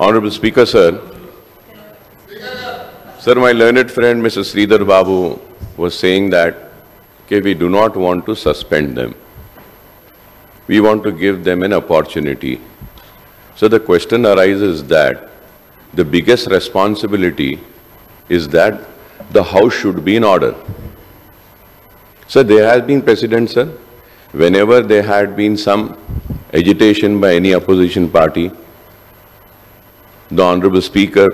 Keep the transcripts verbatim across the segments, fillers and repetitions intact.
Honorable Speaker, sir. Sir, my learned friend, Mister Sridhar Babu, was saying that okay, we do not want to suspend them. We want to give them an opportunity. So the question arises that the biggest responsibility is that the House should be in order. So there has been precedent, sir. Whenever there had been some agitation by any opposition party, the Honorable Speaker,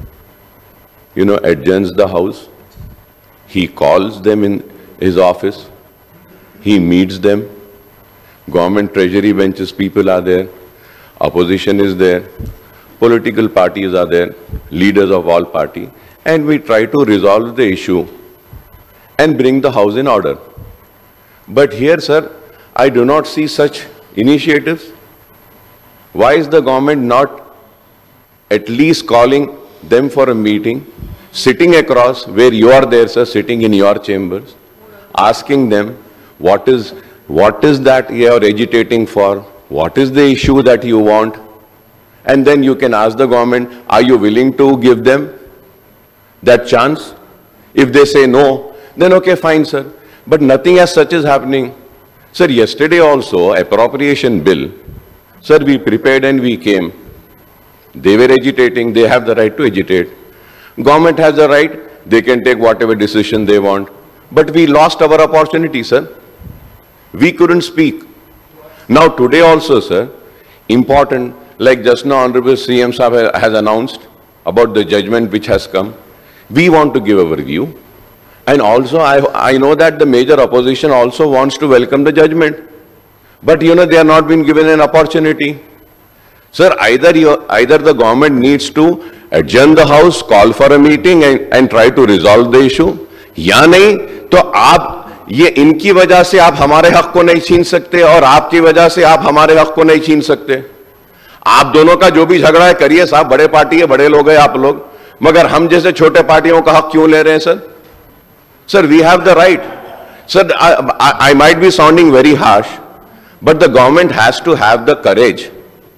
you know, adjourns the House. He calls them in his office. He meets them. Government treasury benches people are there. Opposition is there. Political parties are there. Leaders of all parties. And we try to resolve the issue and bring the House in order. But here, sir, I do not see such initiatives. Why is the government not at least calling them for a meeting, sitting across where you are there, sir, sitting in your chambers, asking them what is, what is that you are agitating for, what is the issue that you want, and then you can ask the government, are you willing to give them that chance? If they say no, then okay, fine, sir. But nothing as such is happening. Sir, yesterday also, appropriation bill, sir, we prepared and we came. They were agitating, they have the right to agitate. Government has the right, they can take whatever decision they want. But we lost our opportunity, sir. We couldn't speak. Now today also, sir, important, like just now Honorable C M Sahab has announced about the judgment which has come. We want to give our view. And also, I, I know that the major opposition also wants to welcome the judgment. But, you know, they are not being given an opportunity. Sir, either, you, either the government needs to adjourn the House, call for a meeting and, and try to resolve the issue. या नहीं, तो आप ये इनकी वजह से आप हमारे हक को नहीं छीन सकते और आपकी वजह से आप हमारे हक को नहीं छीन सकते. आप दोनों का जो भी झगड़ा है करिए साहब, बड़े पार्टी है, बड़े लोग हैं आप लोग, मगर हम जैसे छोटे पार्टियों का हक क्यों ले रहे हैं sir? Sir, we have the right. Sir, I, I, I might be sounding very harsh, but the government has to have the courage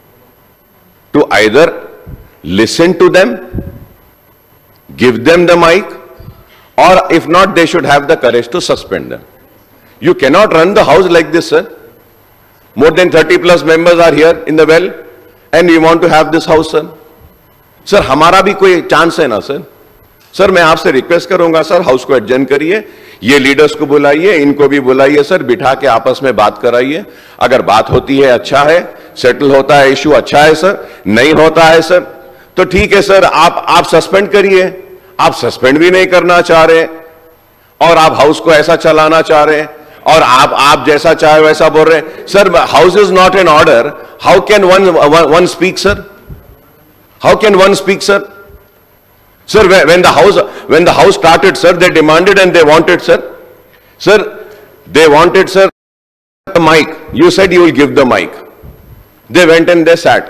to either listen to them, give them the mic, or if not, they should have the courage to suspend them. You cannot run the House like this, sir. More than thirty plus members are here in the well, and we want to have this House, sir. Sir, हमारा भी कोई chance है ना, sir? Sir, मैं आपसे request करूंगा, sir, house को adjourn करिए, ये लीडर्स को बुलाइए, इनको भी बुलाइए, सर, बिठा के आपस में बात कराइए. अगर बात होती है अच्छा है, सेटल होता है इशू अच्छा है सर, नहीं होता है सर, तो ठीक है सर, आप आप सस्पेंड करिए. आप सस्पेंड भी नहीं करना चाह रहे और आप हाउस को ऐसा चलाना चाह रहे और आप आप जैसा चाहे वैसा बोल रहे. Sir, house is not in order. How can one one speak, sir? How can one speak, sir? Sir, when the house when the house started, sir, they demanded and they wanted, sir. Sir, they wanted, sir, the mic. You said you will give the mic. They went and they sat.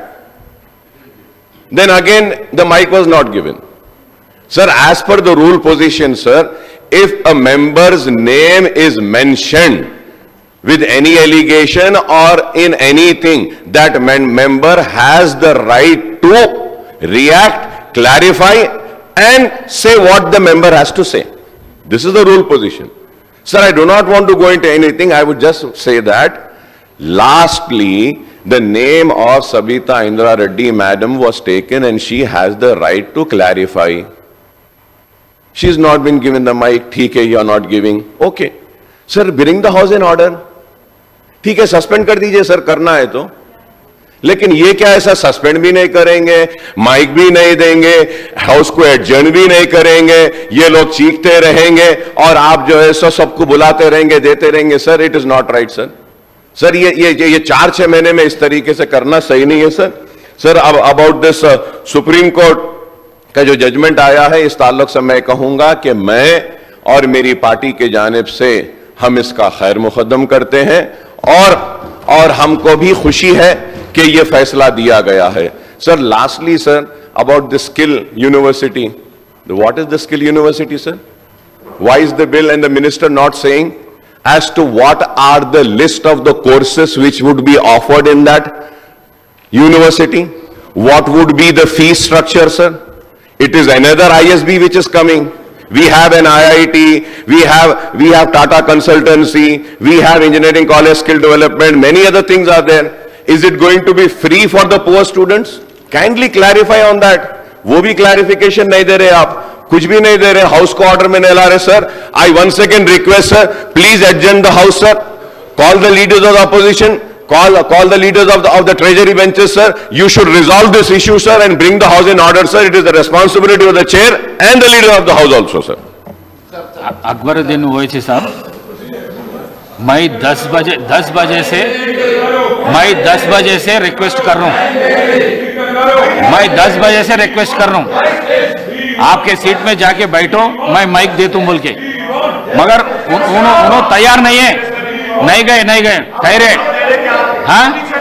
Then again, the mic was not given. Sir, as per the rule position, sir, if a member's name is mentioned with any allegation or in anything, that member has the right to react, clarify, and say what the member has to say. This is the rule position. Sir, I do not want to go into anything. I would just say that, lastly, the name of Sabita Indra Reddy madam was taken and she has the right to clarify. She's not been given the mic. ठीक है, you are not giving. Okay. Sir, bring the House in order. ठीक है, suspend कर दीजिए sir, करना है तो. लेकिन ये क्या ऐसा, सस्पेंड भी नहीं करेंगे, माइक भी नहीं देंगे, हाउस को एडजर्न भी नहीं करेंगे, ये लोग चीखते रहेंगे और आप जो है सो सबको बुलाते रहेंगे, देते रहेंगे. Sir, it is not right, sir. Sir, ये ये ये चार छह महीने में इस तरीके से करना सही नहीं है, सर. सर, अब अबाउट दिस सुप्रीम कोर्ट का जो जजमेंट आया है, इस ताल्लुक से मैं कहूंगा कि मैं और मेरी पार्टी के जानिब से हम इसका खैर मुकद्दम करते हैं और और हमको भी खुशी है कि ये फैसला दिया गया है. Sir, lastly sir, about the skill university. What is the skill university, sir? Why is the bill and the minister not saying as to what are the list of the courses which would be offered in that university? What would be the fee structure, sir? It is another I S B which is coming. We have an I I T, we have, we have Tata Consultancy, we have Engineering College Skill Development, many other things are there. Is it going to be free for the poor students? Kindly clarify on that. वो भी clarification नहीं दे रहे आप, कुछ भी नहीं दे रहे, house को ऑर्डर में नहीं ला रहे sir. I once again request sir, please adjourn the house sir. Call the leaders of the opposition, call, call the leaders of the, of the treasury benches sir. You should resolve this issue sir and bring the house in order sir. It is the responsibility of the chair and the leader of the house also sir. Akbaruddin Owaisi sahab, मैं दस बजे दस बजे से मैं दस बजे से रिक्वेस्ट कर रहा हूँ मैं दस बजे से रिक्वेस्ट कर रहा हूँ आपके सीट में जाके बैठो, मैं माइक दे दूं बोल के, मगर उन्होंने तैयार नहीं है, नहीं गए नहीं गए ठहरे. हाँ